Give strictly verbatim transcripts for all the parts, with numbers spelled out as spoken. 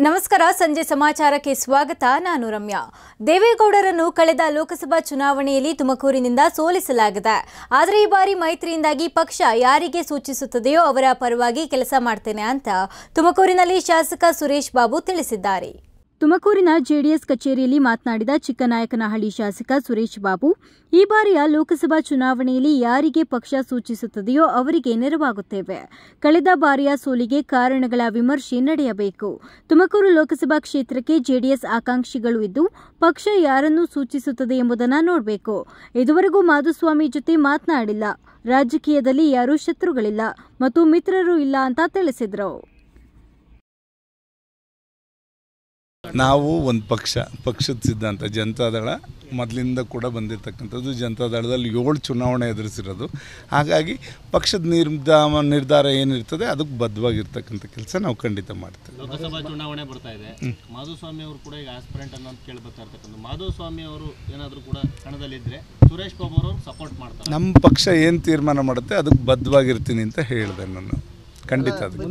ನಮಸ್ಕಾರ. ಸಂಜೆ ಸಮಾಚಾರಕ್ಕೆ ಸ್ವಾಗತ. ನಾನು ರಮ್ಯಾ. ದೇವೇಗೌಡರನ್ನು ಕಳೆದ ಲೋಕಸಭಾ ಚುನಾವಣೆಯಲ್ಲಿ ತುಮಕೂರಿನಿಂದ ಸೋಲಿಸಲಾಗಿದೆ. ಆದರೆ ಈ ಬಾರಿ ಮೈತ್ರಿಯಿಂದಾಗಿ ಪಕ್ಷ ಯಾರಿಗೆ ಸೂಚಿಸುತ್ತದೆಯೋ ಅವರ ಪರವಾಗಿ ಕೆಲಸ ಮಾಡ್ತೇನೆ ಅಂತ ತುಮಕೂರಿನಲ್ಲಿ ಶಾಸಕ ಸುರೇಶ್ ಬಾಬು ತಿಳಿಸಿದ್ದಾರೆ. ತುಮಕೂರಿನ ಜೆಡಿಎಸ್ ಕಚೇರಿಯಲ್ಲಿ ಮಾತನಾಡಿದ ಚಿಕ್ಕನಾಯಕನಹಳ್ಳಿ ಶಾಸಕ ಸುರೇಶ್ ಬಾಬು, ಈ ಬಾರಿಯ ಲೋಕಸಭಾ ಚುನಾವಣೆಯಲ್ಲಿ ಯಾರಿಗೆ ಪಕ್ಷ ಸೂಚಿಸುತ್ತದೆಯೋ ಅವರಿಗೆ ನೆರವಾಗುತ್ತೇವೆ. ಕಳೆದ ಬಾರಿಯ ಸೋಲಿಗೆ ಕಾರಣಗಳ ವಿಮರ್ಶೆ ನಡೆಯಬೇಕು. ತುಮಕೂರು ಲೋಕಸಭಾ ಕ್ಷೇತ್ರಕ್ಕೆ ಜೆಡಿಎಸ್ ಆಕಾಂಕ್ಷಿಗಳು ಇದ್ದು ಪಕ್ಷ ಯಾರನ್ನು ಸೂಚಿಸುತ್ತದೆ ಎಂಬುದನ್ನು ನೋಡಬೇಕು. ಇದುವರೆಗೂ ಮಾಧುಸ್ವಾಮಿ ಜೊತೆ ಮಾತನಾಡಿಲ್ಲ. ರಾಜಕೀಯದಲ್ಲಿ ಯಾರೂ ಶತ್ರುಗಳಿಲ್ಲ ಮತ್ತು ಮಿತ್ರರು ಇಲ್ಲ ಅಂತ ತಿಳಿಸಿದರು. ನಾವು ಒಂದು ಪಕ್ಷ ಪಕ್ಷದ ಸಿದ್ಧಾಂತ ಜನತಾದಳ ಮೊದಲಿಂದ ಕೂಡ ಬಂದಿರತಕ್ಕಂಥದ್ದು. ಜನತಾದಳದಲ್ಲಿ ಏಳು ಚುನಾವಣೆ ಎದುರಿಸಿರೋದು. ಹಾಗಾಗಿ ಪಕ್ಷದ ನಿರ್ಧಾರ ನಿರ್ಧಾರ ಏನಿರ್ತದೆ ಅದಕ್ಕೆ ಬದ್ಧವಾಗಿರ್ತಕ್ಕಂಥ ಕೆಲಸ ನಾವು ಖಂಡಿತ ಮಾಡ್ತೇವೆ. ಲೋಕಸಭಾ ಚುನಾವಣೆ ಬರ್ತಾ ಇದೆ. ಮಾಧುಸ್ವಾಮಿ ಅವರು ಕೂಡ ಈಗ ಆಸ್ಪಿರೆಂಟ್ ಅನ್ನೋದು ಕೇಳಿ ಬರ್ತಾ ಇರ್ತಕ್ಕಂಥ ಮಾಧುಸ್ವಾಮಿ ಅವರು ಏನಾದರೂ ಕೂಡ ಕಣದಲ್ಲಿದ್ದರೆ ಸುರೇಶ್ ಬಾಬು ಅವರು ಸಪೋರ್ಟ್ ಮಾಡ್ತಾರೆ. ನಮ್ಮ ಪಕ್ಷ ಏನು ತೀರ್ಮಾನ ಮಾಡುತ್ತೆ ಅದಕ್ಕೆ ಬದ್ಧವಾಗಿರ್ತೀನಿ ಅಂತ ಹೇಳಿದೆ ನಾನು. ಖಂಡಿತ ಅದು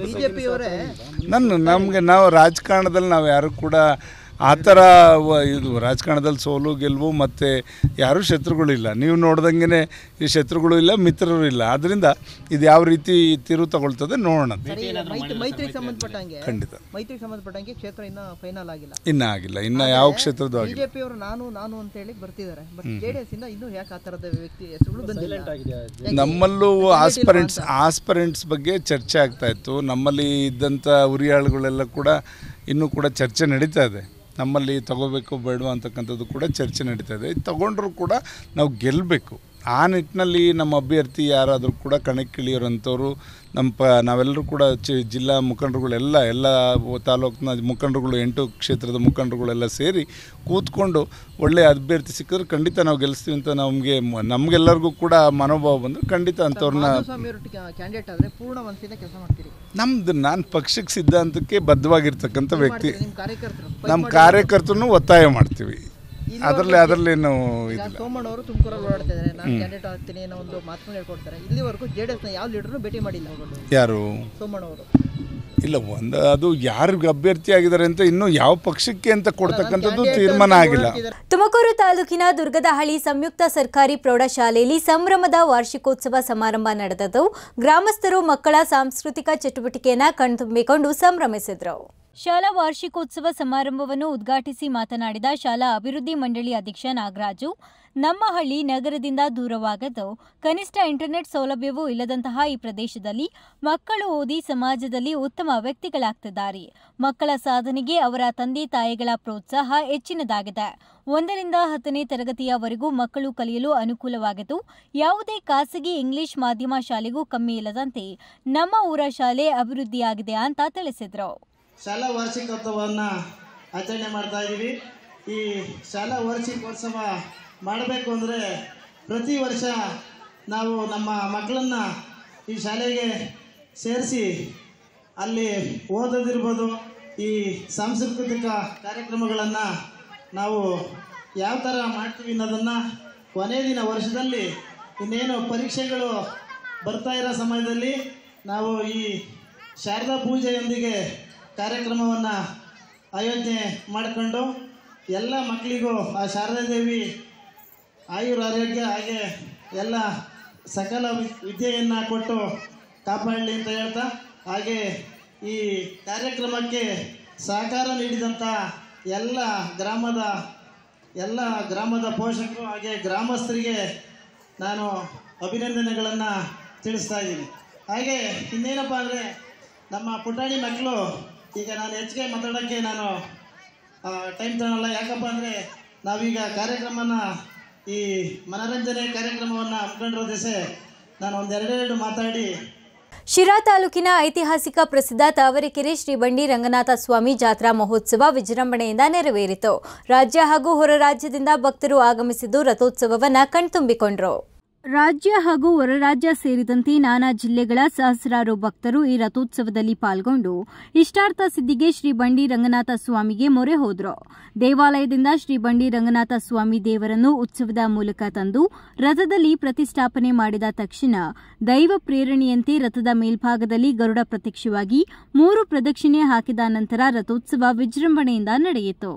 ನನ್ನ ನಮಗೆ ನಾವು ರಾಜಕಾರಣದಲ್ಲಿ ನಾವು ಯಾರು ಕೂಡ ಆ ಥರ ಇದು ರಾಜಕಾರಣದಲ್ಲಿ ಸೋಲು ಗೆಲುವು ಮತ್ತು ಯಾರೂ ಶತ್ರುಗಳಿಲ್ಲ. ನೀವು ನೋಡ್ದಂಗೆ ಈ ಶತ್ರುಗಳು ಇಲ್ಲ, ಮಿತ್ರರು ಇಲ್ಲ. ಆದ್ದರಿಂದ ಇದು ಯಾವ ರೀತಿ ತಿರು ತಗೊಳ್ತದೆ ನೋಡೋಣ. ಮೈತ್ರಿಗೆ ಸಂಬಂಧಪಟ್ಟಂಗೆ ಖಂಡಿತ ಮೈತ್ರಿಗೆ ಸಂಬಂಧಪಟ್ಟಂಗೆ ಕ್ಷೇತ್ರ ಇನ್ನೂ ಫೈನಲ್ ಆಗಿಲ್ಲ. ಇನ್ನೂ ಆಗಿಲ್ಲ. ಇನ್ನು ಯಾವ ಕ್ಷೇತ್ರದ್ದು ಆಗಿಲ್ಲ. ಬಿಜೆಪಿ ಅವರು ನಾನು ನಾನು ಅಂತ ಹೇಳಿ ಬರ್ತಿದ್ದಾರೆ. ಬಟ್ ಜೆಡಿಎಸ್ ಇಂದ ಇನ್ನೂ ಯಾಕೆ ಆ ಥರದ ವ್ಯಕ್ತಿ ಹೆಸರುಗಳು ಬಂದಿಲ್ಲ. ನಮ್ಮಲ್ಲೂ ಆಸ್ಪರೆಂಟ್ಸ್ ಆಸ್ಪರೆಂಟ್ಸ್ ಬಗ್ಗೆ ಚರ್ಚೆ ಆಗ್ತಾ ಇತ್ತು. ನಮ್ಮಲ್ಲಿ ಇದ್ದಂಥ ಉರಿಯಾಳುಗಳೆಲ್ಲ ಕೂಡ ಇನ್ನೂ ಕೂಡ ಚರ್ಚೆ ನಡೀತಾ ಇದೆ. ನಮ್ಮಲ್ಲಿ ತಗೋಬೇಕು ಬೇಡವಾ ಅಂತಕ್ಕಂಥದ್ದು ಕೂಡ ಚರ್ಚೆ ನಡೀತಾ ಇದೆ. ತಗೊಂಡ್ರೂ ಕೂಡ ನಾವು ಗೆಲ್ಲಬೇಕು. ಆ ನಿಟ್ಟಿನಲ್ಲಿ ನಮ್ಮ ಅಭ್ಯರ್ಥಿ ಯಾರಾದರೂ ಕೂಡ ಕಣಕ್ಕಿಳಿಯೋರಂಥವ್ರು ನಮ್ಮ ಪ ನಾವೆಲ್ಲರೂ ಕೂಡ ಚಿ ಜಿಲ್ಲಾ ಮುಖಂಡರುಗಳೆಲ್ಲ ಎಲ್ಲ ತಾಲೂಕಿನ ಮುಖಂಡರುಗಳು ಎಂಟು ಕ್ಷೇತ್ರದ ಮುಖಂಡರುಗಳೆಲ್ಲ ಸೇರಿ ಕೂತ್ಕೊಂಡು ಒಳ್ಳೆಯ ಅಭ್ಯರ್ಥಿ ಸಿಕ್ಕಿದ್ರೆ ಖಂಡಿತ ನಾವು ಗೆಲ್ಲಿಸ್ತೀವಿ ಅಂತ ನಮಗೆ ನಮಗೆಲ್ಲರಿಗೂ ಕೂಡ ಮನೋಭಾವ ಬಂದರೆ ಖಂಡಿತ ಅಂಥವ್ರನ್ನ ಕ್ಯಾಂಡಿಡೇಟ್ ಆದರೆ ಪೂರ್ಣ ಮನಸ್ಸಿಂದ ಕೆಲಸ ಮಾಡ್ತೀರಿ. ನಮ್ದು ನಾನು ಪಕ್ಷಕ್ಕೆ ಸಿದ್ಧಾಂತಕ್ಕೆ ಬದ್ಧವಾಗಿರ್ತಕ್ಕಂಥ ವ್ಯಕ್ತಿ. ನಮ್ಮ ಕಾರ್ಯಕರ್ತರನ್ನು ಒತ್ತಾಯ ಮಾಡ್ತೀವಿ. ಅದರಲ್ಲಿ ಅದರಲ್ಲೇನು ಸೋಮಣ್ಣ ಅವರು ತುಮಕೂರಲ್ಲಿ ಓಡಾಡ್ತಾ ಇದ್ದಾರೆ. ನಾನು ಕ್ಯಾಂಡಿಡೇಟ್ ಆಗ್ತೀನಿ ಅನ್ನೋ ಒಂದು ಮಾತನ್ನು ಹೇಳ್ಕೊಡ್ತಾರೆ. ಇಲ್ಲಿವರೆಗೂ ಜೆಡಿಎಸ್ನ ಯಾವ ಲೀಡರ್ನು ಭೇಟಿ ಮಾಡಿಲ್ಲ. ಯಾರು ಸೋಮಣ್ಣ ಅವರು ಇಲ್ಲ. ಒಂದು ಅದು ಯಾರಿಗೆ ಅಭ್ಯರ್ಥಿ ಆಗಿದ್ದಾರೆ ಅಂತ ಇನ್ನೂ ಯಾವ ಪಕ್ಷಕ್ಕೆ ಅಂತ ಕೊಡ್ತಕ್ಕಂಥದ್ದು ತೀರ್ಮಾನ ಆಗಿಲ್ಲ. ತುಮಕೂರು ತಾಲೂಕಿನ ದುರ್ಗದಹಳ್ಳಿ ಸಂಯುಕ್ತ ಸರ್ಕಾರಿ ಪ್ರೌಢಶಾಲೆಯಲ್ಲಿ ಸಂಭ್ರಮದ ವಾರ್ಷಿಕೋತ್ಸವ ಸಮಾರಂಭ ನಡೆದದ್ದು. ಗ್ರಾಮಸ್ಥರು ಮಕ್ಕಳ ಸಾಂಸ್ಕೃತಿಕ ಚಟುವಟಿಕೆಯನ್ನು ಕಣ್ತುಂಬಿಕೊಂಡು ಸಂಭ್ರಮಿಸಿದರು. ಶಾಲಾ ವಾರ್ಷಿಕೋತ್ಸವ ಸಮಾರಂಭವನ್ನು ಉದ್ಘಾಟಿಸಿ ಮಾತನಾಡಿದ ಶಾಲಾ ಅಭಿವೃದ್ಧಿ ಮಂಡಳಿ ಅಧ್ಯಕ್ಷ ನಾಗರಾಜು, ನಮ್ಮ ಹಳ್ಳಿ ನಗರದಿಂದ ದೂರವಾಗಿದ್ದು ಕನಿಷ್ಠ ಇಂಟರ್ನೆಟ್ ಸೌಲಭ್ಯವೂ ಇಲ್ಲದಂತಹ ಈ ಪ್ರದೇಶದಲ್ಲಿ ಮಕ್ಕಳು ಓದಿ ಸಮಾಜದಲ್ಲಿ ಉತ್ತಮ ವ್ಯಕ್ತಿಗಳಾಗ್ತಿದ್ದಾರೆ. ಮಕ್ಕಳ ಸಾಧನೆಗೆ ಅವರ ತಂದೆ ತಾಯಿಗಳ ಪ್ರೋತ್ಸಾಹ ಹೆಚ್ಚಿನದಾಗಿದೆ. ಒಂದರಿಂದ ಹತ್ತನೇ ತರಗತಿಯವರೆಗೂ ಮಕ್ಕಳು ಕಲಿಯಲು ಅನುಕೂಲವಾಗಿದ್ದು ಯಾವುದೇ ಖಾಸಗಿ ಇಂಗ್ಲಿಷ್ ಮಾಧ್ಯಮ ಶಾಲೆಗೂ ಕಮ್ಮಿ ಇಲ್ಲದಂತೆ ನಮ್ಮ ಊರ ಶಾಲೆ ಅಭಿವೃದ್ಧಿಯಾಗಿದೆ ಅಂತ ತಿಳಿಸಿದರು. ಶಾಲಾ ವಾರ್ಷಿಕೋತ್ಸವವನ್ನು ಆಚರಣೆ ಮಾಡ್ತಾ ಇದ್ದೀವಿ. ಈ ಶಾಲಾ ವಾರ್ಷಿಕೋತ್ಸವ ಮಾಡಬೇಕು ಅಂದರೆ ಪ್ರತಿ ವರ್ಷ ನಾವು ನಮ್ಮ ಮಕ್ಕಳನ್ನು ಈ ಶಾಲೆಗೆ ಸೇರಿಸಿ ಅಲ್ಲಿ ಓದೋದಿರ್ಬೋದು, ಈ ಸಾಂಸ್ಕೃತಿಕ ಕಾರ್ಯಕ್ರಮಗಳನ್ನು ನಾವು ಯಾವ ಥರ ಮಾಡ್ತೀವಿ ಅನ್ನೋದನ್ನು ಕೊನೆಯ ದಿನ ವರ್ಷದಲ್ಲಿ ಇನ್ನೇನು ಪರೀಕ್ಷೆಗಳು ಬರ್ತಾ ಇರೋ ಸಮಯದಲ್ಲಿ ನಾವು ಈ ಶಾರದಾ ಪೂಜೆಯೊಂದಿಗೆ ಕಾರ್ಯಕ್ರಮವನ್ನು ಆಯೋಜನೆ ಮಾಡಿಕೊಂಡು ಎಲ್ಲ ಮಕ್ಕಳಿಗೂ ಆ ಶಾರದಾ ದೇವಿ ಆಯುರ್ ಆರೋಗ್ಯ ಹಾಗೆ ಎಲ್ಲ ಸಕಲ ವಿದ್ಯೆಯನ್ನು ಕೊಟ್ಟು ಕಾಪಾಡಲಿ ಅಂತ ಹೇಳ್ತಾ, ಹಾಗೆ ಈ ಕಾರ್ಯಕ್ರಮಕ್ಕೆ ಸಹಕಾರ ನೀಡಿದಂಥ ಎಲ್ಲ ಗ್ರಾಮದ ಎಲ್ಲ ಗ್ರಾಮದ ಪೋಷಕರು ಹಾಗೆ ಗ್ರಾಮಸ್ಥರಿಗೆ ನಾನು ಅಭಿನಂದನೆಗಳನ್ನು ತಿಳಿಸ್ತಾ ಇದ್ದೀನಿ. ಹಾಗೆ ಇನ್ನೇನಪ್ಪ ಅಂದರೆ ನಮ್ಮ ಪುಟಾಣಿ ಮಕ್ಕಳು, ಈಗ ನಾನು ಹೆಚ್ಚಿಗೆ ಮಾತಾಡೋಕ್ಕೆ ನಾನು ಟೈಮ್ ತಗೊಳ್ಳಲ್ಲ. ಯಾಕಪ್ಪ ಅಂದರೆ ನಾವೀಗ ಕಾರ್ಯಕ್ರಮನ ಈ ಮನರಂಜನೆ ಕಾರ್ಯಕ್ರಮವನ್ನು ಹಮ್ಮಿಕೊಂಡಿರೋ ದಿವಸ ನಾನು ಒಂದೆರಡೆರಡು ಮಾತಾಡಿ. ಶಿರಾ ತಾಲೂಕಿನ ಐತಿಹಾಸಿಕ ಪ್ರಸಿದ್ಧ ತಾವರೆಕೆರೆ ಶ್ರೀ ಬಂಡಿ ರಂಗನಾಥ ಸ್ವಾಮಿ ಜಾತ್ರಾ ಮಹೋತ್ಸವ ವಿಜೃಂಭಣೆಯಿಂದ ನೆರವೇರಿತು. ರಾಜ್ಯ ಹಾಗೂ ಹೊರ ರಾಜ್ಯದಿಂದ ಭಕ್ತರು ಆಗಮಿಸಿದ್ದು ರಥೋತ್ಸವವನ್ನು ಕಣ್ತುಂಬಿಕೊಂಡರು. ರಾಜ್ಯ ಹಾಗೂ ಹೊರರಾಜ್ಯ ಸೇರಿದಂತೆ ನಾನಾ ಜಿಲ್ಲೆಗಳ ಸಹಸ್ರಾರು ಭಕ್ತರು ಈ ರಥೋತ್ಸವದಲ್ಲಿ ಪಾಲ್ಗೊಂಡು ಇಷ್ಟಾರ್ಥ ಸಿದ್ಧಿಗೆ ಶ್ರೀ ಬಂಡಿ ರಂಗನಾಥ ಸ್ವಾಮಿಗೆ ಮೊರೆ ಹೋದರು. ದೇವಾಲಯದಿಂದ ಶ್ರೀ ಬಂಡಿ ರಂಗನಾಥ ಸ್ವಾಮಿ ದೇವರನ್ನು ಉತ್ಸವದ ಮೂಲಕ ತಂದು ರಥದಲ್ಲಿ ಪ್ರತಿಷ್ಠಾಪನೆ ಮಾಡಿದ ತಕ್ಷಣ ದೈವ ಪ್ರೇರಣೆಯಂತೆ ರಥದ ಮೇಲ್ಭಾಗದಲ್ಲಿ ಗರುಡ ಪ್ರತ್ಯಕ್ಷವಾಗಿ ಮೂರು ಪ್ರದಕ್ಷಿಣೆ ಹಾಕಿದ ನಂತರ ರಥೋತ್ಸವ ವಿಜೃಂಭಣೆಯಿಂದ ನಡೆಯಿತು.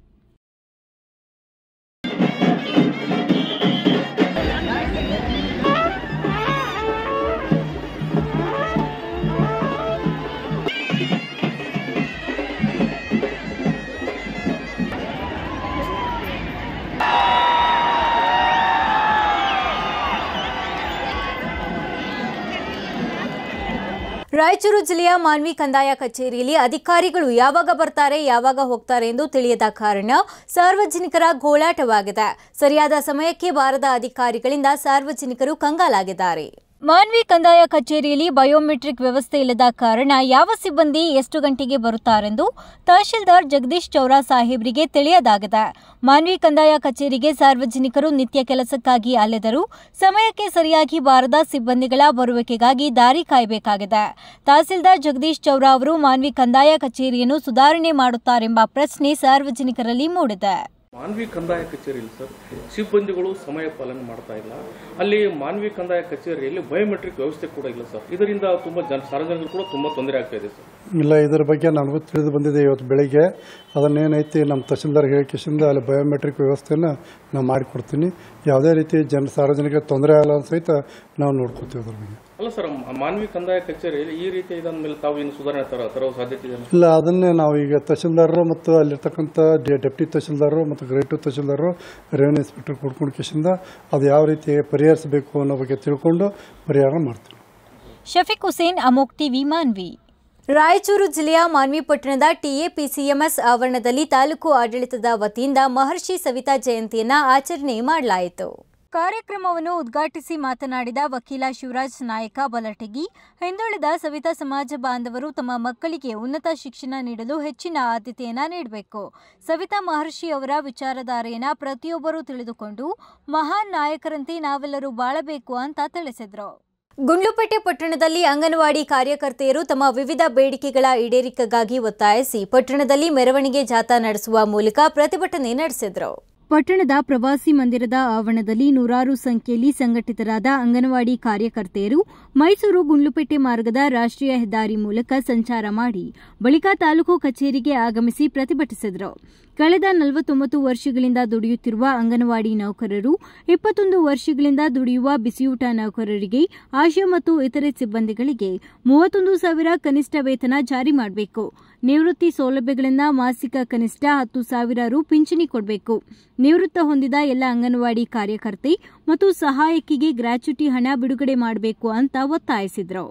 ರಾಯಚೂರು ಜಿಲ್ಲೆಯ ಮಾನ್ವಿ ಕಂದಾಯ ಕಚೇರಿಯಲ್ಲಿ ಅಧಿಕಾರಿಗಳು ಯಾವಾಗ ಬರ್ತಾರೆ ಯಾವಾಗ ಹೋಗ್ತಾರೆ ಎಂದು ತಿಳಿಯದ ಕಾರಣ ಸಾರ್ವಜನಿಕರ ಗೋಳಾಟವಾಗಿದೆ. ಸರಿಯಾದ ಸಮಯಕ್ಕೆ ಬಾರದ ಅಧಿಕಾರಿಗಳಿಂದ ಸಾರ್ವಜನಿಕರು ಕಂಗಾಲಾಗಿದ್ದಾರೆ. ಮಾನ್ವಿ ಕಂದಾಯ ಕಚೇರಿಯಲ್ಲಿ ಬಯೋಮೆಟ್ರಿಕ್ ವ್ಯವಸ್ಥೆ ಇಲ್ಲದ ಕಾರಣ ಯಾವ ಸಿಬ್ಬಂದಿ ಎಷ್ಟು ಗಂಟೆಗೆ ಬರುತ್ತಾರೆಂದು ತಹಶೀಲ್ದಾರ್ ಜಗದೀಶ್ ಚೌರಾ ಸಾಹೇಬರಿಗೆ ತಿಳಿಯದಾಗಿದೆ. ಮಾನ್ವಿ ಕಂದಾಯ ಕಚೇರಿಗೆ ಸಾರ್ವಜನಿಕರು ನಿತ್ಯ ಕೆಲಸಕ್ಕಾಗಿ ಅಲೆದರೂ ಸಮಯಕ್ಕೆ ಸರಿಯಾಗಿ ಬಾರದ ಸಿಬ್ಬಂದಿಗಳ ಬರುವಿಕೆಗಾಗಿ ದಾರಿ ಕಾಯಬೇಕಾಗಿದೆ. ತಹಸೀಲ್ದಾರ್ ಜಗದೀಶ್ ಚೌರಾ ಅವರು ಮಾನ್ವಿ ಕಂದಾಯ ಕಚೇರಿಯನ್ನು ಸುಧಾರಣೆ ಮಾಡುತ್ತಾರೆಂಬ ಪ್ರಶ್ನೆ ಸಾರ್ವಜನಿಕರಲ್ಲಿ ಮೂಡಿದೆ. ಮಾನ್ವಿ ಕಂದಾಯ ಕಚೇರಿಯಲ್ಲಿ ಸರ್ ಸಿಬ್ಬಂದಿಗಳು ಸಮಯ ಪಾಲನೆ ಮಾಡ್ತಾ ಇಲ್ಲ. ಅಲ್ಲಿ ಮಾನ್ವಿ ಕಂದಾಯ ಕಚೇರಿಯಲ್ಲಿ ಬಯೋಮೆಟ್ರಿಕ್ ವ್ಯವಸ್ಥೆ ಕೂಡ ಇಲ್ಲ ಸರ್. ಇದರಿಂದ ತುಂಬಾ ಜನ ಸಾರ್ವಜನಿಕರು ಕೂಡ ತುಂಬಾ ತೊಂದರೆ ಆಗ್ತಾ ಇದೆ ಸರ್. ಇಲ್ಲ, ಇದರ ಬಗ್ಗೆ ನನಗೂ ತಿಳಿದು ಬಂದಿದೆ ಇವತ್ತು ಬೆಳಿಗ್ಗೆ. ಅದನ್ನೇನೈತಿ ನಮ್ಮ ತಹಶೀಲ್ದಾರ್ ಹೇಳಿಕೆಯಿಂದ ಅಲ್ಲಿ ಬಯೋಮೆಟ್ರಿಕ್ ವ್ಯವಸ್ಥೆಯನ್ನು ನಾವು ಮಾಡಿಕೊಡ್ತೀನಿ. ಯಾವುದೇ ರೀತಿ ಜನ ಸಾರ್ವಜನಿಕ ತೊಂದರೆ ಆಗಲ್ಲ ಸಹಿತ ನಾವು ನೋಡ್ಕೊತೀವಿ ಅದ್ರ ಬಗ್ಗೆ. ಅಲ್ಲ ಸರ್, ಮಾನ್ವಿ ಕಂದಾಯ ಕಚೇರಿಯಲ್ಲಿ ಈ ರೀತಿ ಇದಾದ ಮೇಲೆ ತಾವು ಇನ್ನು ಸುಧಾರಣೆ ತರ ತರೋ ಸಾಧ್ಯತೆ ಇದೆ? ಇಲ್ಲ, ಅದನ್ನೇ ನಾವು ಈಗ ತಹಶೀಲ್ದಾರರು ಮತ್ತು ಅಲ್ಲಿರ್ತಕ್ಕಂಥ ಡೆಪ್ಟಿ ತಹಶೀಲ್ದಾರರು ಮತ್ತು ಗ್ರೇಟ್ ತಹಶೀಲ್ದಾರರು ರೆವೆನ್ಯೂ ಇನ್ಸ್ಪೆಕ್ಟರ್ ಕೊಡ್ಕೊಂಡಿಂದ ಅದು ಯಾವ ರೀತಿ ಪರಿಹರಿಸಬೇಕು ಅನ್ನೋ ಬಗ್ಗೆ ತಿಳ್ಕೊಂಡು ಪರಿಹಾರ ಮಾಡ್ತೀವಿ. ಶಫೀಕ್ ಹುಸೇನ್, ಅಮೋಕ್ ಟಿವಿ, ಮಾನ್ವಿ. ರಾಯಚೂರು ಜಿಲ್ಲೆಯ ಮಾನ್ವಿ ಪಟ್ಟಣದ ಟಿಎಪಿಸಿಎಂಎಸ್ ಆವರಣದಲ್ಲಿ ತಾಲೂಕು ಆಡಳಿತದ ವತಿಯಿಂದ ಮಹರ್ಷಿ ಸವಿತಾ ಜಯಂತಿಯನ್ನು ಆಚರಣೆ ಮಾಡಲಾಯಿತು. ಕಾರ್ಯಕ್ರಮವನ್ನು ಉದ್ಘಾಟಿಸಿ ಮಾತನಾಡಿದ ವಕೀಲ ಶಿವರಾಜ್ ನಾಯಕ ಬಲಟಗಿ, ಹಿಂದುಳಿದ ಸವಿತಾ ಸಮಾಜ ಬಾಂಧವರು ತಮ್ಮ ಮಕ್ಕಳಿಗೆ ಉನ್ನತ ಶಿಕ್ಷಣ ನೀಡಲು ಹೆಚ್ಚಿನ ಆದ್ಯತೆಯನ್ನು ನೀಡಬೇಕು. ಸವಿತಾ ಮಹರ್ಷಿ ಅವರ ವಿಚಾರಧಾರೆಯನ್ನು ಪ್ರತಿಯೊಬ್ಬರೂ ತಿಳಿದುಕೊಂಡು ಮಹಾನ್ ನಾಯಕರಂತೆ ನಾವೆಲ್ಲರೂ ಬಾಳಬೇಕು ಅಂತ ತಿಳಿಸಿದರು. ಗುಂಡ್ಲುಪೇಟೆ ಪಟ್ಟಣದಲ್ಲಿ ಅಂಗನವಾಡಿ ಕಾರ್ಯಕರ್ತೆಯರು ತಮ್ಮ ವಿವಿಧ ಬೇಡಿಕೆಗಳ ಈಡೇರಿಕೆಗಾಗಿ ಒತ್ತಾಯಿಸಿ ಪಟ್ಟಣದಲ್ಲಿ ಮೆರವಣಿಗೆ ಜಾಥಾ ನಡೆಸುವ ಮೂಲಕ ಪ್ರತಿಭಟನೆ ನಡೆಸಿದರು. ಪಟ್ಟಣದ ಪ್ರವಾಸಿ ಮಂದಿರದ ಆವರಣದಲ್ಲಿ ನೂರಾರು ಸಂಖ್ಯೆಯಲ್ಲಿ ಸಂಘಟಿತರಾದ ಅಂಗನವಾಡಿ ಕಾರ್ಯಕರ್ತೆಯರು ಮೈಸೂರು ಗುಂಡ್ಲುಪೇಟೆ ಮಾರ್ಗದ ರಾಷ್ಟ್ರೀಯ ಹೆದ್ದಾರಿ ಮೂಲಕ ಸಂಚಾರ ಮಾಡಿ ಬಳಿಕ ತಾಲೂಕು ಕಚೇರಿಗೆ ಆಗಮಿಸಿ ಪ್ರತಿಭಟಿಸಿದರು. ಕಳೆದ ನಲವತ್ತೊಂಬತ್ತು ವರ್ಷಗಳಿಂದ ದುಡಿಯುತ್ತಿರುವ ಅಂಗನವಾಡಿ ನೌಕರರು ಇಪ್ಪತ್ತೊಂದು ವರ್ಷಗಳಿಂದ ದುಡಿಯುವ ಬಿಸಿಯೂಟ ನೌಕರರಿಗೆ ಆಶಾ ಮತ್ತು ಇತರೆ ಸಿಬ್ಬಂದಿಗಳಿಗೆ ಮೂವತ್ತೊಂದು ಸಾವಿರ ಕನಿಷ್ಠ ವೇತನ ಜಾರಿ ಮಾಡಬೇಕು. ನಿವೃತ್ತಿ ಸೌಲಭ್ಯಗಳನ್ನು ಮಾಸಿಕ ಕನಿಷ್ಠ ಹತ್ತು ಸಾವಿರ ರು ಪಿಂಚಣಿ ಕೊಡಬೇಕು. ನಿವೃತ್ತ ಹೊಂದಿದ ಎಲ್ಲ ಅಂಗನವಾಡಿ ಕಾರ್ಯಕರ್ತೆ ಮತ್ತು ಸಹಾಯಕಿಗೆ ಗ್ರಾಚ್ಯುಟಿ ಹಣ ಬಿಡುಗಡೆ ಮಾಡಬೇಕು ಅಂತ ಒತ್ತಾಯಿಸಿದರು.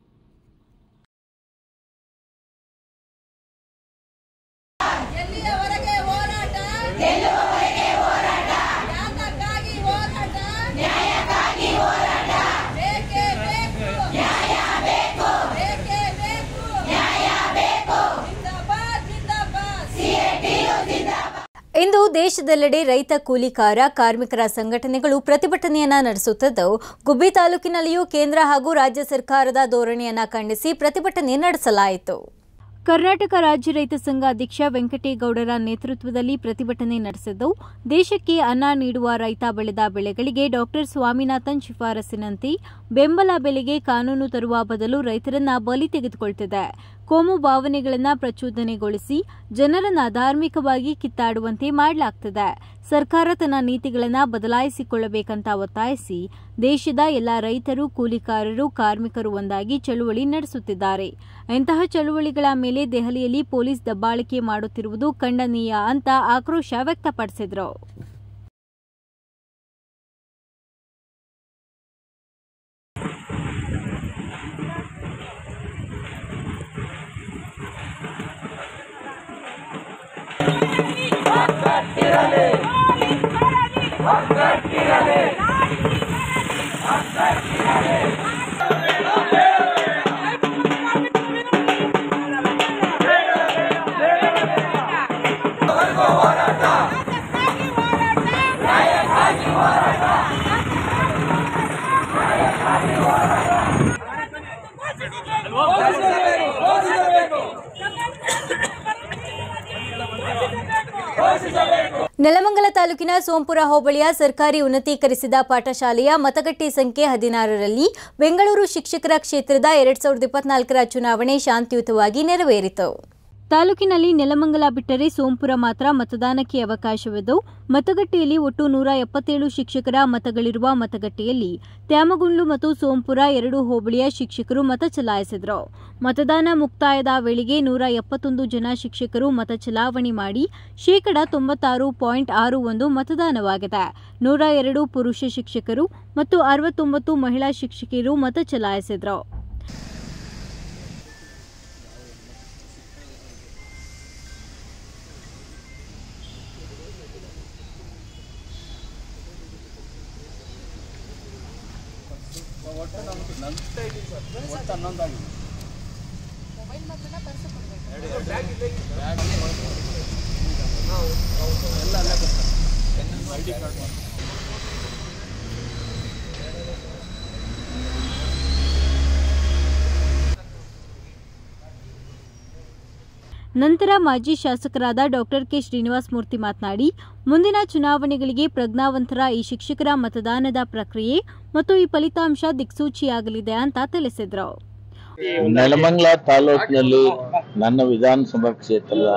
ಇಂದು ದೇಶದೆಲ್ಲೆಡೆ ರೈತ ಕೂಲಿಕಾರ ಕಾರ್ಮಿಕರ ಸಂಘಟನೆಗಳು ಪ್ರತಿಭಟನೆಯನ್ನ ನಡೆಸುತ್ತಿದ್ದು, ಗುಬ್ಬಿ ತಾಲೂಕಿನಲ್ಲಿಯೂ ಕೇಂದ್ರ ಹಾಗೂ ರಾಜ್ಯ ಸರ್ಕಾರದ ಧೋರಣೆಯನ್ನ ಖಂಡಿಸಿ ಪ್ರತಿಭಟನೆ ನಡೆಸಲಾಯಿತು. ಕರ್ನಾಟಕ ರಾಜ್ಯ ರೈತ ಸಂಘ ಅಧ್ಯಕ್ಷ ವೆಂಕಟೇಗೌಡರ ನೇತೃತ್ವದಲ್ಲಿ ಪ್ರತಿಭಟನೆ ನಡೆಸಿದ್ದು, ದೇಶಕ್ಕೆ ಅನ್ನ ನೀಡುವ ರೈತ ಬೆಳೆದ ಬೆಳೆಗಳಿಗೆ ಡಾಕ್ಟರ್ ಸ್ವಾಮಿನಾಥನ್ ಶಿಫಾರಸಿನಂತೆ ಬೆಂಬಲ ಬೆಲೆಗೆ ಕಾನೂನು ತರುವ ಬದಲು ರೈತರನ್ನ ಬಲಿ ತೆಗೆದುಕೊಳ್ಳುತ್ತಿದೆ. ಕೋಮು ಭಾವನೆಗಳನ್ನು ಪ್ರಚೋದನೆಗೊಳಿಸಿ ಜನರನ್ನ ಧಾರ್ಮಿಕವಾಗಿ ಕಿತ್ತಾಡುವಂತೆ ಮಾಡಲಾಗುತ್ತಿದೆ. ಸರ್ಕಾರ ತನ್ನ ನೀತಿಗಳನ್ನು ಬದಲಾಯಿಸಿಕೊಳ್ಳಬೇಕಂತ ಒತ್ತಾಯಿಸಿ ದೇಶದ ಎಲ್ಲ ರೈತರು, ಕೂಲಿಕಾರರು, ಕಾರ್ಮಿಕರು ಒಂದಾಗಿ ಚಳುವಳಿ ನಡೆಸುತ್ತಿದ್ದಾರೆ. ಇಂತಹ ಚಳುವಳಿಗಳ ಮೇಲೆ ದೆಹಲಿಯಲ್ಲಿ ಪೊಲೀಸ್ ದಬ್ಬಾಳಿಕೆ ಮಾಡುತ್ತಿರುವುದು ಖಂಡನೀಯ ಅಂತ ಆಕ್ರೋಶ ವ್ಯಕ್ತಪಡಿಸಿದರು. ನೆಲಮಂಗಲ ತಾಲೂಕಿನ ಸೋಂಪುರ ಹೋಬಳಿಯ ಸರ್ಕಾರಿ ಉನ್ನತೀಕರಿಸಿದ ಪಾಠಶಾಲೆಯ ಮತಗಟ್ಟೆ ಸಂಖ್ಯೆ ಹದಿನಾರರಲ್ಲಿ ಬೆಂಗಳೂರು ಶಿಕ್ಷಕರ ಕ್ಷೇತ್ರದ ಎರಡ್ ಸಾವಿರದ ಇಪ್ಪತ್ನಾಲ್ಕರ ಚುನಾವಣೆ ಶಾಂತಿಯುತವಾಗಿ ನೆರವೇರಿತು. ತಾಲೂಕಿನಲ್ಲಿ ನೆಲಮಂಗಲ ಬಿಟ್ಟರೆ ಸೋಂಪುರ ಮಾತ್ರ ಮತದಾನಕ್ಕೆ ಅವಕಾಶವಿದ್ದು, ಮತಗಟ್ಟೆಯಲ್ಲಿ ಒಟ್ಟು ನೂರ ಎಪ್ಪತ್ತೇಳು ಶಿಕ್ಷಕರ ಮತಗಳಿರುವ ಮತಗಟ್ಟೆಯಲ್ಲಿ ತ್ಯಾಮಗುಂಡ್ಲು ಮತ್ತು ಸೋಂಪುರ ಎರಡು ಹೋಬಳಿಯ ಶಿಕ್ಷಕರು ಮತ ಚಲಾಯಿಸಿದರು. ಮತದಾನ ಮುಕ್ತಾಯದ ವೇಳೆಗೆ ನೂರ ಎಪ್ಪತ್ತೊಂದು ಜನ ಶಿಕ್ಷಕರು ಮತ ಚಲಾವಣೆ ಮಾಡಿ ಶೇಕಡಾ ತೊಂಬತ್ತಾರು ಪಾಯಿಂಟ್ ಆರು ಒಂದು ಮತದಾನವಾಗಿದೆ. ನೂರ ಎರಡು ಪುರುಷ ಶಿಕ್ಷಕರು ಮತ್ತು ಅರವತ್ತೊಂಬತ್ತು ಮಹಿಳಾ ಶಿಕ್ಷಕಿಯರು ಮತ ಚಲಾಯಿಸಿದರು. ನಂತರ ಮಾಜಿ ಶಾಸಕರಾದ ಡಾಕ್ಟರ್ ಕೆ ಶ್ರೀನಿವಾಸ ಮೂರ್ತಿ ಮಾತನಾಡಿ, ಮುಂದಿನ ಚುನಾವಣೆಗಳಿಗೆ ಪ್ರಜ್ಞಾವಂತರ ಈ ಶಿಕ್ಷಕರ ಮತದಾನದ ಪ್ರಕ್ರಿಯೆ ಮತ್ತು ಈ ಫಲಿತಾಂಶ ದಿಕ್ಸೂಚಿಯಾಗಲಿದೆ ಅಂತ ತಿಳಿಸಿದರು. ನೆಲಮಂಗಲ ತಾಲೂಕಿನಲ್ಲಿ ನನ್ನ ವಿಧಾನಸಭಾ ಕ್ಷೇತ್ರದ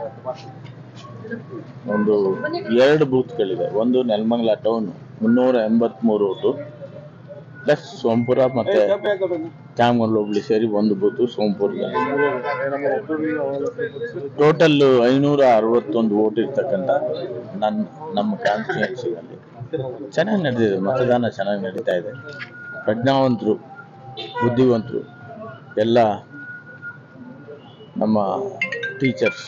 ಒಂದು ಎರಡು ಬೂತ್ಗಳಿವೆ. ಒಂದು ನೆಲಮಂಗಲ ಟೌನ್ ಮುನ್ನೂರ ಎಂಬತ್ಮೂರು ಪ್ಲಸ್ ಸೋಂಪುರ ಮತ್ತೆ ತ್ಯಾಮಗುಂಡ್ಲು ಹೋಬಳಿ ಸೇರಿ ಒಂದು ಬೂತು ಸೋಂಪುರದಲ್ಲಿ. ಟೋಟಲ್ ಐನೂರ ಅರವತ್ತೊಂದು ವೋಟ್ ಇರ್ತಕ್ಕಂಥ ನನ್ನ ನಮ್ಮ ಕಾನ್ಸ್ಟಿಟ್ಯೂನ್ಸಿನಲ್ಲಿ ಚೆನ್ನಾಗಿ ನಡೆದಿದೆ. ಮತದಾನ ಚೆನ್ನಾಗಿ ನಡೀತಾ ಇದೆ. ಪ್ರಜ್ಞಾವಂತರು, ಬುದ್ಧಿವಂತರು ಎಲ್ಲ ನಮ್ಮ ಟೀಚರ್ಸ್,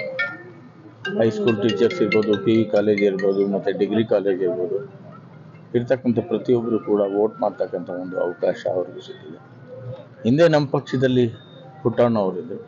ಹೈಸ್ಕೂಲ್ ಟೀಚರ್ಸ್ ಇರ್ಬೋದು, ಪಿ ವಿ ಕಾಲೇಜ್ ಇರ್ಬೋದು, ಮತ್ತು ಡಿಗ್ರಿ ಕಾಲೇಜ್ ಇರ್ಬೋದು, ಇರ್ತಕ್ಕಂಥ ಪ್ರತಿಯೊಬ್ಬರು ಕೂಡ ವೋಟ್ ಮಾಡ್ತಕ್ಕಂಥ ಒಂದು ಅವಕಾಶ ಅವ್ರಿಗೆ ಸಿಕ್ಕಿದೆ. ಹಿಂದೆ ನಮ್ಮ ಪಕ್ಷದಲ್ಲಿ ಪುಟ್ಟಣ್ಣ ಅವರಿದ್ದರು.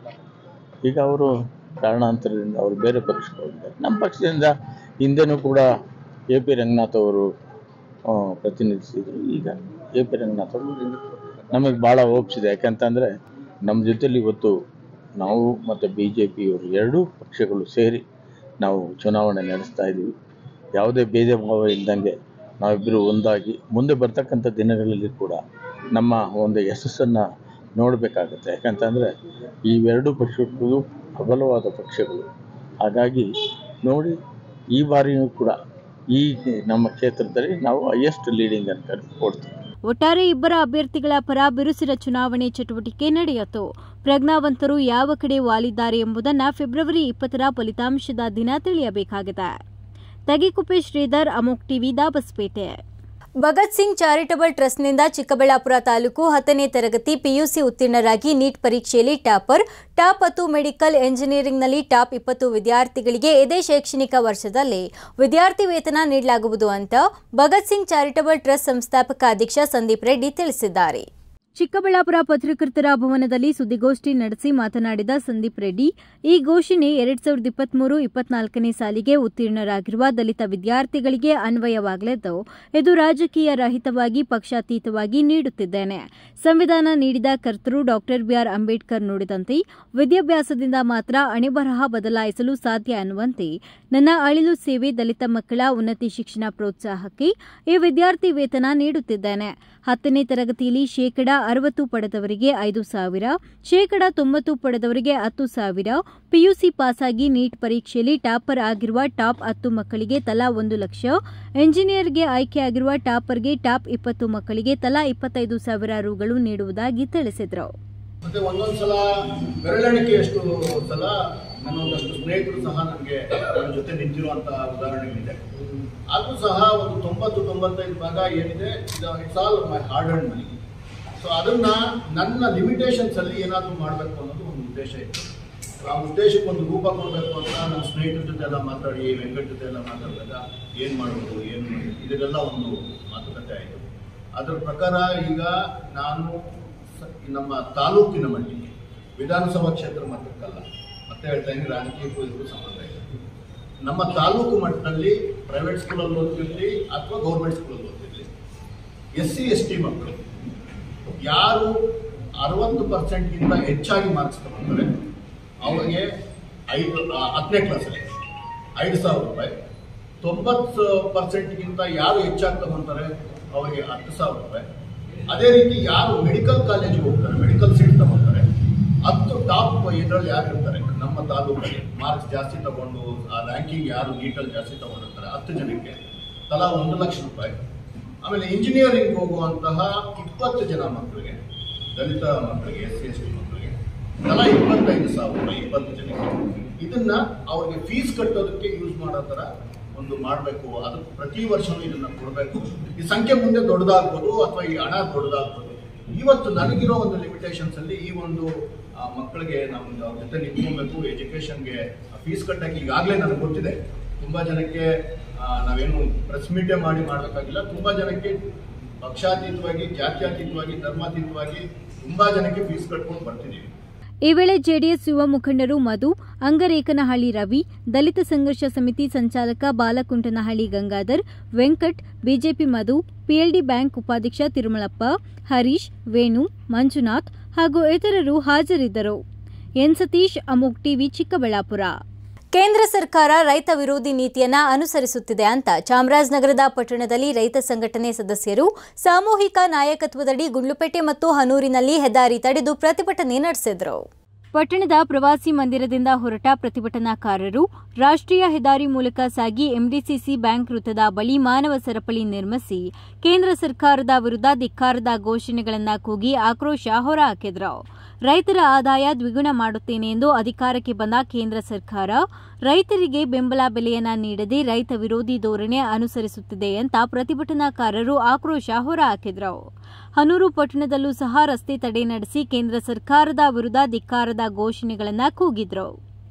ಈಗ ಅವರು ಕಾರಣಾಂತರದಿಂದ ಅವರು ಬೇರೆ ಪಕ್ಷಕ್ಕೆ ಹೋಗಿದ್ದಾರೆ. ನಮ್ಮ ಪಕ್ಷದಿಂದ ಹಿಂದೆನೂ ಕೂಡ ಎ ಪಿ ರಂಗನಾಥ್ ಅವರು ಪ್ರತಿನಿಧಿಸಿದರು. ಈಗ ಎ ಪಿ ರಂಗನಾಥ್ ಅವರು ನಮಗೆ ಭಾಳ ಹೋಪ್ಸ್ ಇದೆ. ಯಾಕಂತಂದರೆ ನಮ್ಮ ಜೊತೆಲಿ ಇವತ್ತು ನಾವು ಮತ್ತು ಬಿ ಜೆ ಪಿಯವರು ಎರಡೂ ಪಕ್ಷಗಳು ಸೇರಿ ನಾವು ಚುನಾವಣೆ ನಡೆಸ್ತಾ ಇದ್ದೀವಿ. ಯಾವುದೇ ಭೇದ ಭಾವ ಇಲ್ದಂಗೆ ನಾವಿಬ್ಬರು ಒಂದಾಗಿ ಮುಂದೆ ಬರ್ತಕ್ಕಂಥ ದಿನಗಳಲ್ಲಿ ಕೂಡ ನಮ್ಮ ಒಂದು ಯಶಸ್ಸನ್ನು ನೋಡಬೇಕಾಗತ್ತೆ. ಯಾಕಂತಂದರೆ ಇವೆರಡು ಪಕ್ಷಗಳು ಪ್ರಬಲವಾದ ಪಕ್ಷಗಳು. ಹಾಗಾಗಿ ನೋಡಿ, ಈ ಬಾರಿಯೂ ಕೂಡ ಈ ನಮ್ಮ ಕ್ಷೇತ್ರದಲ್ಲಿ ನಾವು ಹೈಯೆಸ್ಟ್ ಲೀಡಿಂಗ್ ಅಂತ ಕೊಡ್ತೀವಿ. ಒಟ್ಟಾರೆ ಇಬ್ಬರ ಅಭ್ಯರ್ಥಿಗಳ ಪರ ಬಿರುಸಿನ ಚುನಾವಣೆ ಚಟುವಟಿಕೆ ನಡೆಯಿತು. ಪ್ರಜ್ಞಾವಂತರು ಯಾವ ಕಡೆ ವಾಲಿದ್ದಾರೆ ಎಂಬುದನ್ನು ಫೆಬ್ರವರಿ ಇಪ್ಪತ್ತರ ಫಲಿತಾಂಶದ ದಿನ ತಿಳಿಯಬೇಕಾಗಿದೆ. ತಗಿಕುಪ್ಪೆ ಶ್ರೀಧರ್, ಅಮೋಕ್ ಟಿವಿ, ದಾಬಸ್ಪೇಟೆ. ಭಗತ್ ಸಿಂಗ್ ಚಾರಿಟಬಲ್ ಟ್ರಸ್ಟ್ನಿಂದ ಚಿಕ್ಕಬಳ್ಳಾಪುರ ತಾಲೂಕು ಹತ್ತನೇ ತರಗತಿ ಪಿಯುಸಿ ಉತ್ತೀರ್ಣರಾಗಿ ನೀಟ್ ಪರೀಕ್ಷೆಯಲ್ಲಿ ಟಾಪರ್, ಟಾಪ್ ಹತ್ತು ಮೆಡಿಕಲ್ ಎಂಜಿನಿಯರಿಂಗ್ನಲ್ಲಿ ಟಾಪ್ ಇಪ್ಪತ್ತು ವಿದ್ಯಾರ್ಥಿಗಳಿಗೆ ಇದೇ ಶೈಕ್ಷಣಿಕ ವರ್ಷದಲ್ಲಿ ವಿದ್ಯಾರ್ಥಿ ವೇತನ ನೀಡಲಾಗುವುದು ಅಂತ ಭಗತ್ ಸಿಂಗ್ ಚಾರಿಟಬಲ್ ಟ್ರಸ್ಟ್ ಸಂಸ್ಥಾಪಕ ಅಧ್ಯಕ್ಷ ಸಂದೀಪ್ ರೆಡ್ಡಿ ತಿಳಿಸಿದ್ದಾರೆ. ಚಿಕ್ಕಬಳ್ಳಾಪುರ ಪತ್ರಕರ್ತರ ಭವನದಲ್ಲಿ ಸುದ್ದಿಗೋಷ್ಠಿ ನಡೆಸಿ ಮಾತನಾಡಿದ ಸಂದೀಪ್ ರೆಡ್ಡಿ, ಈ ಘೋಷಣೆ ಎರಡ್ ಸಾವಿರದ ಇಪ್ಪತ್ಮೂರು ಇಪ್ಪತ್ನಾಲ್ಕನೇ ಸಾಲಿಗೆ ಉತ್ತೀರ್ಣರಾಗಿರುವ ದಲಿತ ವಿದ್ಯಾರ್ಥಿಗಳಿಗೆ ಅನ್ವಯವಾಗಲಿದ್ದು, ಇದು ರಾಜಕೀಯ ರಹಿತವಾಗಿ ಪಕ್ಷಾತೀತವಾಗಿ ನೀಡುತ್ತಿದ್ದೇನೆ. ಸಂವಿಧಾನ ನೀಡಿದ ಕರ್ತೃ ಡಾಕ್ಟರ್ ಬಿಆರ್ ಅಂಬೇಡ್ಕರ್ ನುಡಿದಂತೆ ವಿದ್ಯಾಭ್ಯಾಸದಿಂದ ಮಾತ್ರ ಅಣೆಬರಹ ಬದಲಾಯಿಸಲು ಸಾಧ್ಯ ಅನ್ನುವಂತೆ ನನ್ನ ಅಳಿಲು ಸೇವೆ ದಲಿತ ಮಕ್ಕಳ ಉನ್ನತಿ ಶಿಕ್ಷಣ ಪ್ರೋತ್ಸಾಹಕ್ಕೆ ಈ ವಿದ್ಯಾರ್ಥಿ ವೇತನ ನೀಡುತ್ತಿದ್ದೇನೆ. ಹತ್ತನೇ ತರಗತಿಯಲ್ಲಿ ಶೇಕಡಾ ಅರವತ್ತು ಪಡೆದವರಿಗೆ ಐದು ಸಾವಿರ, ಶೇಕಡಾ ತೊಂಬತ್ತು ಪಡೆದವರಿಗೆ ಹತ್ತು ಸಾವಿರ, ಪಿಯುಸಿ ಪಾಸಾಗಿ ನೀಟ್ ಪರೀಕ್ಷೆಯಲ್ಲಿ ಟಾಪರ್ ಆಗಿರುವ ಟಾಪ್ ಹತ್ತು ಮಕ್ಕಳಿಗೆ ತಲಾ ಒಂದು ಲಕ್ಷ, ಎಂಜಿನಿಯರ್ಗೆ ಆಯ್ಕೆಯಾಗಿರುವ ಟಾಪರ್ಗೆ ಟಾಪ್ ಇಪ್ಪತ್ತು ಮಕ್ಕಳಿಗೆ ತಲಾ ಇಪ್ಪತ್ತೈದು ಸಾವಿರ ರುಗಳು ನೀಡುವುದಾಗಿ ತಿಳಿಸಿದರು. ಮತ್ತೆ ಒಂದೊಂದು ಸಲ ಬೆರಳೆಣಿಕೆಯಷ್ಟು ಸಲ ನನ್ನೊಂದಷ್ಟು ಸ್ನೇಹಿತರು ಸಹ ನನಗೆ ನನ್ನ ಜೊತೆ ನಿಂತಿರುವಂತಹ ಉದಾಹರಣೆಗಳಿದೆ. ಅದು ಸಹ ಒಂದು ತೊಂಬತ್ತು ತೊಂಬತ್ತೈದು ಭಾಗ ಏನಿದೆ, it's all my hard and money. So ಅದನ್ನ ನನ್ನ ಲಿಮಿಟೇಷನ್ಸ್ ಅಲ್ಲಿ ಏನಾದರೂ ಮಾಡಬೇಕು ಅನ್ನೋದು ಒಂದು ಉದ್ದೇಶ ಇತ್ತು. ಆ ಉದ್ದೇಶಕ್ಕೆ ಒಂದು ರೂಪ ಕೊಡಬೇಕು ಅಂತ ನನ್ನ ಸ್ನೇಹಿತರ ಜೊತೆ ಎಲ್ಲ ಮಾತಾಡಿ, ವೆಂಕಟ ಜೊತೆ ಎಲ್ಲ ಮಾತಾಡಿದಾಗ ಏನು ಮಾಡ್ಬೋದು, ಏನು ಇದೆಲ್ಲ ಒಂದು ಮಾತುಕತೆ ಆಯಿತು. ಅದರ ಪ್ರಕಾರ ಈಗ ನಾನು ನಮ್ಮ ತಾಲೂಕಿನ ಮಟ್ಟಿಗೆ, ವಿಧಾನಸಭಾ ಕ್ಷೇತ್ರ ಮಟ್ಟಕ್ಕಲ್ಲ, ಮತ್ತೆ ಹೇಳ್ತಾ ಇದ್ದೀನಿ, ರಾಜಕೀಯಕ್ಕೂ ಇದಕ್ಕೂ ಸಂಬಂಧ ಇದೆ. ನಮ್ಮ ತಾಲೂಕು ಮಟ್ಟದಲ್ಲಿ ಪ್ರೈವೇಟ್ ಸ್ಕೂಲಲ್ಲಿ ಓದ್ತಿರ್ಲಿ ಅಥವಾ ಗೌರ್ಮೆಂಟ್ ಸ್ಕೂಲಲ್ಲಿ ಓದ್ತಿರ್ಲಿ, ಎಸ್ ಸಿ ಎಸ್ ಟಿ ಮಕ್ಕಳು ಯಾರು ಅರವತ್ತು ಪರ್ಸೆಂಟ್ಗಿಂತ ಹೆಚ್ಚಾಗಿ ಮಾರ್ಕ್ಸ್ ತಗೊಳ್ತಾರೆ ಅವರಿಗೆ ಐದು ಹತ್ತನೇ ಕ್ಲಾಸಲ್ಲಿ ಐದು ಸಾವಿರ ರೂಪಾಯಿ. ತೊಂಬತ್ತು ಪರ್ಸೆಂಟ್ಗಿಂತ ಯಾರು ಹೆಚ್ಚಾಗಿ ತಗೊಳ್ತಾರೆ ಅವರಿಗೆ ಹತ್ತು ಸಾವಿರ ರೂಪಾಯಿ. ಅದೇ ರೀತಿ ಯಾರು ಮೆಡಿಕಲ್ ಕಾಲೇಜಿಗೆ ಹೋಗ್ತಾರೆ, ಮೆಡಿಕಲ್ ಸೀಟ್ ತಗೊಳ್ತಾರೆ, ಹತ್ತು ಟಾಪ್ ಇದರಲ್ಲಿ ಯಾರು ಇರ್ತಾರೆ ನಮ್ಮ ತಾಲೂಕಲ್ಲಿ ಮಾರ್ಕ್ಸ್ ಜಾಸ್ತಿ ತಗೊಂಡು ಆ ರ್ಯಾಂಕಿಂಗ್ ಯಾರು ನೀಟಲ್ಲಿ ಜಾಸ್ತಿ ತಗೊಂಡಿರ್ತಾರೆ ಹತ್ತು ಜನಕ್ಕೆ ತಲಾ ಒಂದು ಲಕ್ಷ ರೂಪಾಯಿ. ಆಮೇಲೆ ಇಂಜಿನಿಯರಿಂಗ್ ಹೋಗುವಂತಹ ಇಪ್ಪತ್ತು ಜನ ಮಕ್ಕಳಿಗೆ, ದಲಿತ ಮಕ್ಕಳಿಗೆ, ಎಸ್ ಸಿ ಎಸ್ ಟಿ ಮಕ್ಕಳಿಗೆ ತಲಾ ಇಪ್ಪತ್ತೈದು ಸಾವಿರ ರೂಪಾಯಿ ಇಪ್ಪತ್ತು ಜನಕ್ಕೆ. ಇದನ್ನ ಅವ್ರಿಗೆ ಫೀಸ್ ಕಟ್ಟೋದಕ್ಕೆ ಯೂಸ್ ಮಾಡೋ ಥರ ಒಂದು ಮಾಡಬೇಕು. ಅದು ಪ್ರತಿ ವರ್ಷವೂ ಇದನ್ನ ಕೊಡಬೇಕು. ಈ ಸಂಖ್ಯೆ ಮುಂದೆ ದೊಡ್ಡದಾಗ್ಬೋದು ಅಥವಾ ಈ ಹಣ ದೊಡ್ಡದಾಗ್ಬೋದು. ಇವತ್ತು ನನಗಿರೋ ಒಂದು ಲಿಮಿಟೇಷನ್ಸ್ ಅಲ್ಲಿ ಈ ಒಂದು ಮಕ್ಕಳಿಗೆ ನಾವು ಅವ್ರ ಜೊತೆ ನಿಂತ್ಕೊಬೇಕು. ಎಜುಕೇಷನ್ಗೆ ಫೀಸ್ ಕಟ್ಟಕ್ಕೆ ಈಗಾಗಲೇ ನನಗೆ ಗೊತ್ತಿದೆ. ತುಂಬ ಜನಕ್ಕೆ ನಾವೇನು ಪ್ರೆಸ್ ಮೀಟೇ ಮಾಡಿ ಮಾಡಬೇಕಾಗಿಲ್ಲ. ತುಂಬ ಜನಕ್ಕೆ ಪಕ್ಷಾತೀತವಾಗಿ, ಜಾತ್ಯತೀತವಾಗಿ, ಧರ್ಮಾತೀತವಾಗಿ ತುಂಬ ಜನಕ್ಕೆ ಫೀಸ್ ಕಟ್ಕೊಂಡು ಬರ್ತಿದ್ದೀವಿ. ಈ ವೇಳೆ ಜೆಡಿಎಸ್ ಯುವ ಮುಖಂಡರು ಮಧು, ಅಂಗರೇಕನಹಳ್ಳಿ ರವಿ, ದಲಿತ ಸಂಘರ್ಷ ಸಮಿತಿ ಸಂಚಾಲಕ Balakuntanahalli Gangadhar, Venkat, BJP Madhu, PLD bank ಉಪಾಧ್ಯಕ್ಷ ತಿರುಮಲಪ್ಪ, ಹರೀಶ್, ವೇಣು, ಮಂಜುನಾಥ್ ಹಾಗೂ ಇತರರು ಹಾಜರಿದ್ದರು. ಎನ್ ಸತೀಶ್, ಅಮೋಕ್ ಟಿವಿ, ಚಿಕ್ಕಬಳ್ಳಾಪುರ. ಕೇಂದ್ರ ಸರ್ಕಾರ ರೈತ ವಿರೋಧಿ ನೀತಿಯನ್ನ ಅನುಸರಿಸುತ್ತಿದೆ ಅಂತ ಚಾಮರಾಜನಗರದ ಪಟ್ಟಣದಲ್ಲಿ ರೈತ ಸಂಘಟನೆ ಸದಸ್ಯರು ಸಾಮೂಹಿಕ ನಾಯಕತ್ವದಡಿ ಗುಂಡ್ಲುಪೇಟೆ ಮತ್ತು ಹನೂರಿನಲ್ಲಿ ಹೆದ್ದಾರಿ ತಡೆದು ಪ್ರತಿಭಟನೆ ನಡೆಸಿದರು. ಪಟ್ಟಣದ ಪ್ರವಾಸಿ ಮಂದಿರದಿಂದ ಹೊರಟ ಪ್ರತಿಭಟನಾಕಾರರು ರಾಷ್ಟ್ರೀಯ ಹೆದ್ದಾರಿ ಮೂಲಕ ಸಾಗಿ ಎಂಡಿಸಿಸಿ ಬ್ಯಾಂಕ್ ವೃತ್ತದ ಬಳಿ ಮಾನವ ಸರಪಳಿ ನಿರ್ಮಿಸಿ ಕೇಂದ್ರ ಸರ್ಕಾರದ ವಿರುದ್ಧ ಧಿಕ್ಕಾರದ ಘೋಷಣೆಗಳನ್ನು ಕೂಗಿ ಆಕ್ರೋಶ ಹೊರಹಾಕಿದರು. ರೈತರ ಆದಾಯ ದ್ವಿಗುಣ ಮಾಡುತ್ತೇನೆ ಎಂದು ಅಧಿಕಾರಕ್ಕೆ ಬಂದ ಕೇಂದ್ರ ಸರ್ಕಾರ ರೈತರಿಗೆ ಬೆಂಬಲ ಬೆಲೆಯನ್ನ ನೀಡದೆ ರೈತ ವಿರೋಧಿ ಧೋರಣೆ ಅನುಸರಿಸುತ್ತಿದೆ ಅಂತ ಪ್ರತಿಭಟನಾಕಾರರು ಆಕ್ರೋಶ ಹೊರಹಾಕಿದರು. ಹನೂರು ಪಟ್ಟಣದಲ್ಲೂ ಸಹ ರಸ್ತೆ ತಡೆ ನಡೆಸಿ ಕೇಂದ್ರ ಸರ್ಕಾರದ ವಿರುದ್ಧ ಧಿಕ್ಕಾರದ ಘೋಷಣೆಗಳನ್ನು ಕೂಗಿದ್ರು.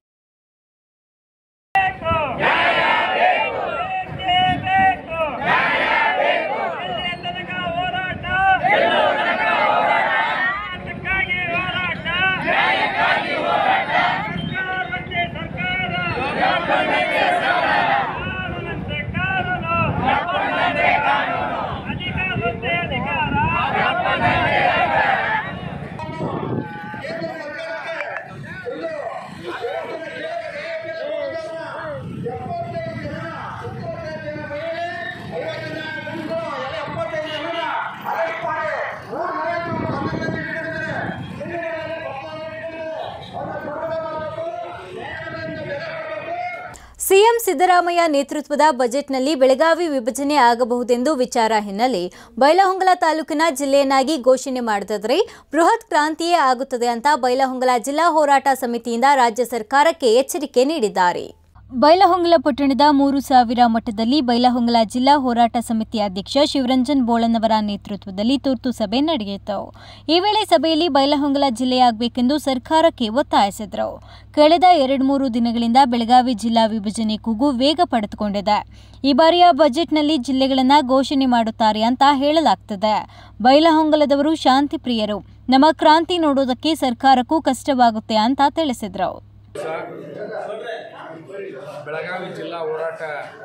ಸಿಎಂ ಸಿದ್ದರಾಮಯ್ಯ ನೇತೃತ್ವದ ಬಜೆಟ್ನಲ್ಲಿ ಬೆಳಗಾವಿ ವಿಭಜನೆ ಆಗಬಹುದೆಂದು ವಿಚಾರ ಹಿನ್ನೆಲೆ ಬೈಲಹೊಂಗಲ ತಾಲೂಕಿನ ಜಿಲ್ಲೆಯನ್ನಾಗಿ ಘೋಷಣೆ ಮಾಡಿದರೆ ಬೃಹತ್ ಕ್ರಾಂತಿಯೇ ಆಗುತ್ತದೆ ಅಂತ ಬೈಲಹೊಂಗಲ ಜಿಲ್ಲಾ ಹೋರಾಟ ಸಮಿತಿಯಿಂದ ರಾಜ್ಯ ಸರ್ಕಾರಕ್ಕೆ ಎಚ್ಚರಿಕೆ ನೀಡಿದ್ದಾರೆ. ಬೈಲಹೊಂಗಲ ಪಟ್ಟಣದ ಮೂರು ಸಾವಿರ ಮಠದಲ್ಲಿ ಬೈಲಹೊಂಗಲ ಜಿಲ್ಲಾ ಹೋರಾಟ ಸಮಿತಿ ಅಧ್ಯಕ್ಷ ಶಿವರಂಜನ್ ಬೋಳನವರ ನೇತೃತ್ವದಲ್ಲಿ ತುರ್ತು ಸಭೆ ನಡೆಯಿತು. ಈ ವೇಳೆ ಸಭೆಯಲ್ಲಿ ಬೈಲಹೊಂಗಲ ಜಿಲ್ಲೆಯಾಗಬೇಕೆಂದು ಸರ್ಕಾರಕ್ಕೆ ಒತ್ತಾಯಿಸಿದರು. ಕಳೆದ ಎರಡು ಮೂರು ದಿನಗಳಿಂದ ಬೆಳಗಾವಿ ಜಿಲ್ಲಾ ವಿಭಜನೆ ಕೂಗು ವೇಗ ಪಡೆದುಕೊಂಡಿದೆ. ಈ ಬಾರಿಯ ಬಜೆಟ್ನಲ್ಲಿ ಜಿಲ್ಲೆಗಳನ್ನು ಘೋಷಣೆ ಮಾಡುತ್ತಾರೆ ಅಂತ ಹೇಳಲಾಗ್ತದೆ. ಬೈಲಹೊಂಗಲದವರು ಶಾಂತಿ ಪ್ರಿಯರು, ನಮ್ಮ ಕ್ರಾಂತಿ ನೋಡೋದಕ್ಕೆ ಸರ್ಕಾರಕ್ಕೂ ಕಷ್ಟವಾಗುತ್ತೆ ಅಂತ ತಿಳಿಸಿದರು. ಬೆಳಗಾವಿ ಜಿಲ್ಲಾ ಹೋರಾಟ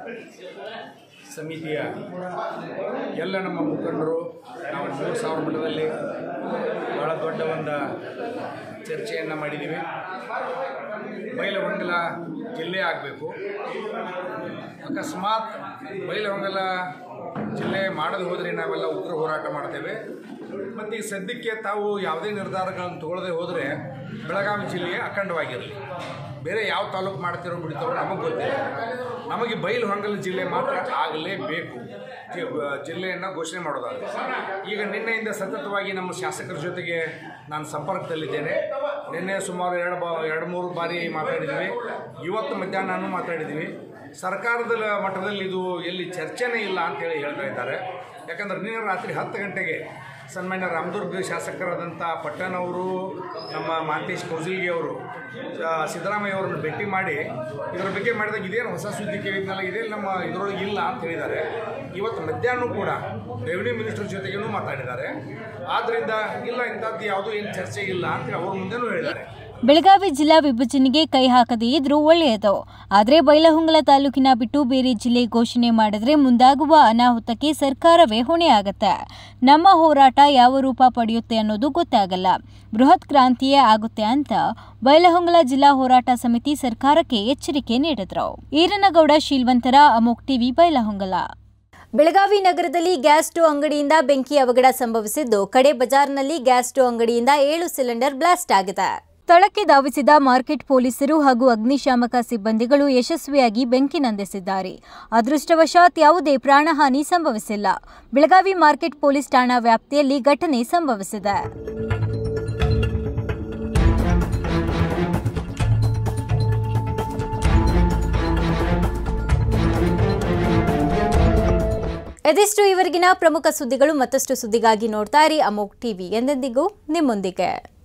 ಸಮಿತಿಯ ಎಲ್ಲ ನಮ್ಮ ಮುಖಂಡರು ನಾವು ಮೂರು ಸಾವಿರ ಮಟ್ಟದಲ್ಲಿ ಬಹಳ ದೊಡ್ಡ ಒಂದು ಚರ್ಚೆಯನ್ನು ಮಾಡಿದ್ದೀವಿ. ಬೈಲಹೊಂಗಲ ಜಿಲ್ಲೆ ಆಗಬೇಕು. ಅಕಸ್ಮಾತ್ ಬೈಲಹೊಂಗಲ ಜಿಲ್ಲೆ ಮಾಡಲು ಹೋದರೆ ನಾವೆಲ್ಲ ಉಗ್ರ ಹೋರಾಟ ಮಾಡ್ತೇವೆ. ಮತ್ತು ಈ ಸದ್ಯಕ್ಕೆ ತಾವು ಯಾವುದೇ ನಿರ್ಧಾರಗಳನ್ನು ತಗೊಳ್ಳದೆ ಹೋದರೆ ಬೆಳಗಾವಿ ಜಿಲ್ಲೆಯೇ ಅಖಂಡವಾಗಿರಲಿ. ಬೇರೆ ಯಾವ ತಾಲೂಕು ಮಾಡ್ತಿರೋ ಬಿಡ್ತಾರೋ ನಮಗೆ ಗೊತ್ತಿಲ್ಲ. ನಮಗೆ ಬೈಲಹೊಂಗಲ ಜಿಲ್ಲೆ ಮಾತ್ರ ಆಗಲೇಬೇಕು, ಜಿಲ್ಲೆಯನ್ನು ಘೋಷಣೆ ಮಾಡೋದಾದರೆ. ಈಗ ನಿನ್ನೆಯಿಂದ ಸತತವಾಗಿ ನಮ್ಮ ಶಾಸಕರ ಜೊತೆಗೆ ನಾನು ಸಂಪರ್ಕದಲ್ಲಿದ್ದೇನೆ. ನಿನ್ನೆ ಸುಮಾರು ಎರಡು ಬಾ ಎರಡು ಮೂರು ಬಾರಿ ಮಾತಾಡಿದ್ದೀವಿ. ಇವತ್ತು ಮಧ್ಯಾಹ್ನನೂ ಮಾತಾಡಿದ್ದೀವಿ. ಸರ್ಕಾರದ ಮಟ್ಟದಲ್ಲಿ ಇದು ಎಲ್ಲಿ ಚರ್ಚೆನೇ ಇಲ್ಲ ಅಂತೇಳಿ ಹೇಳ್ತಾ ಇದ್ದಾರೆ. ಯಾಕಂದ್ರೆ ನಿನ್ನೆ ರಾತ್ರಿ ಹತ್ತು ಗಂಟೆಗೆ ಸನ್ಮಾನ್ಯ ರಾಮದುರ್ಗ ಶಾಸಕರಾದಂಥ ಪಟ್ಟಣವರು, ನಮ್ಮ ಮಾಂತೇಶ್ ಕೌಜಲ್ಗಿ ಅವರು ಸಿದ್ದರಾಮಯ್ಯ ಅವರನ್ನು ಭೇಟಿ ಮಾಡಿ ಇದರ ಬಗ್ಗೆ ಮಾಡಿದಾಗ ಇದೇನು ಹೊಸ ಸುದ್ದಿ ಕೇಳಿದ್ನಲ್ಲ, ಇದೇ ನಮ್ಮ ಇದರೊಳಗೆ ಇಲ್ಲ ಅಂತ ಹೇಳಿದ್ದಾರೆ. ಇವತ್ತು ಮಧ್ಯಾಹ್ನ ಕೂಡ ರೆವಿನ್ಯೂ ಮಿನಿಸ್ಟರ್ ಜೊತೆಗೇನೂ ಮಾತಾಡಿದ್ದಾರೆ. ಆದ್ದರಿಂದ ಇಲ್ಲ, ಇಂಥದ್ದು ಯಾವುದೂ ಏನು ಚರ್ಚೆ ಇಲ್ಲ ಅಂತ ಅವ್ರ ಮುಂದೆನೂ ಹೇಳಿದ್ದಾರೆ. ಬೆಳಗಾವಿ ಜಿಲ್ಲಾ ವಿಭಜನೆಗೆ ಕೈ ಹಾಕದೇ ಇದ್ರೂ ಒಳ್ಳೆಯದು. ಆದರೆ ಬೈಲಹೊಂಗಲ ತಾಲೂಕಿನ ಬಿಟ್ಟು ಬೇರೆ ಜಿಲ್ಲೆ ಘೋಷಣೆ ಮಾಡಿದ್ರೆ ಮುಂದಾಗುವ ಅನಾಹುತಕ್ಕೆ ಸರ್ಕಾರವೇ ಹೊಣೆಯಾಗುತ್ತೆ. ನಮ್ಮ ಹೋರಾಟ ಯಾವ ರೂಪ ಪಡೆಯುತ್ತೆ ಅನ್ನೋದು ಗೊತ್ತಾಗಲ್ಲ. ಬೃಹತ್ ಕ್ರಾಂತಿಯೇ ಆಗುತ್ತೆ ಅಂತ ಬೈಲಹೊಂಗಲ ಜಿಲ್ಲಾ ಹೋರಾಟ ಸಮಿತಿ ಸರ್ಕಾರಕ್ಕೆ ಎಚ್ಚರಿಕೆ ನೀಡಿದ್ರು. ಈರನಗೌಡ ಶೀಲ್ವಂತರ, ಅಮೋಕ್ ಟಿವಿ, ಬೈಲಹೊಂಗಲ. ಬೆಳಗಾವಿ ನಗರದಲ್ಲಿ ಗ್ಯಾಸ್ ಸ್ಟೋವ್ ಅಂಗಡಿಯಿಂದ ಬೆಂಕಿ ಅವಘಡ ಸಂಭವಿಸಿದ್ದು, ಕಡೆ ಬಜಾರ್ನಲ್ಲಿ ಗ್ಯಾಸ್ ಸ್ಟೋವ್ ಅಂಗಡಿಯಿಂದ ಏಳು ಸಿಲಿಂಡರ್ ಬ್ಲಾಸ್ಟ್ ಆಗಿದೆ. ಸ್ಥಳಕ್ಕೆ ಧಾವಿಸಿದ ಮಾರ್ಕೆಟ್ ಪೊಲೀಸರು ಹಾಗೂ ಅಗ್ನಿಶಾಮಕ ಸಿಬ್ಬಂದಿಗಳು ಯಶಸ್ವಿಯಾಗಿ ಬೆಂಕಿ ನಂದಿಸಿದ್ದಾರೆ. ಅದೃಷ್ಟವಶಾತ್ ಯಾವುದೇ ಪ್ರಾಣಹಾನಿ ಸಂಭವಿಸಿಲ್ಲ. ಬೆಳಗಾವಿ ಮಾರ್ಕೆಟ್ ಪೊಲೀಸ್ ಠಾಣಾ ವ್ಯಾಪ್ತಿಯಲ್ಲಿ ಘಟನೆ ಸಂಭವಿಸಿದೆ. ಇದಿಷ್ಟು ಇವರೆಗಿನ ಪ್ರಮುಖ ಸುದ್ದಿಗಳು. ಮತ್ತಷ್ಟು ಸುದ್ದಿಗಾಗಿ ನೋಡ್ತಾ ಇರಿ ಅಮೋಕ್ ಟಿವಿ, ಎಂದೆಂದಿಗೂ ನಿಮ್ಮೊಂದಿಗೆ.